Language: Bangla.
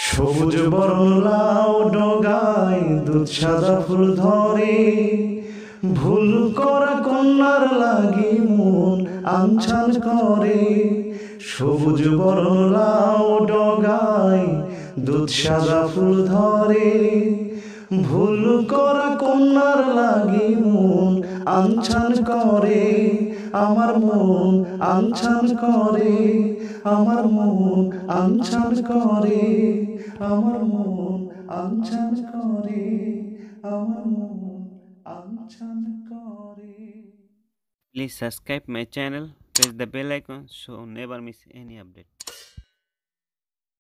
সবুজ বরণ লাউ ডগায় দুধ সাদা ফুল ধরে, ভুল করা কন্যার লাগি মন আনছান করে। সবুজ বরণ লাউ ডগায় দুধ সাদা ফুল ধরে, ভুল করা কন্যার লাগি মন আনছান করে। আমার মন আনছান করে, আমার মন আনছান করে, আমার মন আনছান করে, আমার মন আনছান করে। Please subscribe my channel, press the bell icon so never miss any update.